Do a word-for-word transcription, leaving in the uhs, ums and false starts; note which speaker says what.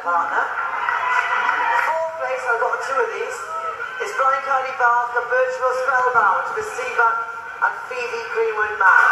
Speaker 1: partner. Fourth place, I've got two of these, is Brian Carney Bath, the Virtual Spellbound with Seabuck and Phoebe Greenwood Matt.